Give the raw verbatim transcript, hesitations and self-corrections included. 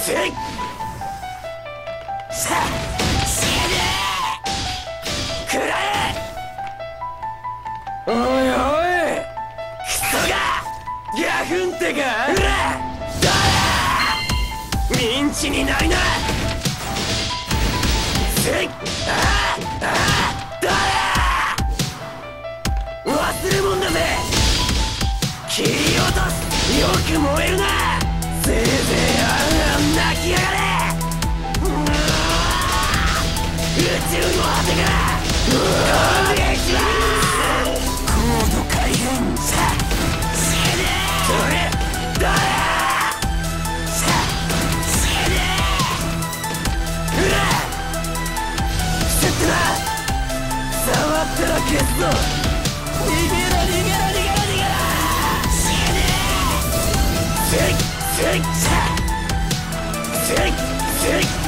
せいさあ死ねー食らえおいおいクソがギャフンってかうらだーミンチになりなせいああああだー忘れ物だぜ切り落とすよく燃えるなせいぜいあん泣きやがれ宇宙の果てから攻撃は高度改変さあ死ねーどれどれさあ死ねーうら伏せってな触ったら消すぞ逃げろ逃げろ逃げろ逃げろ死ねーせいせいさあせいせい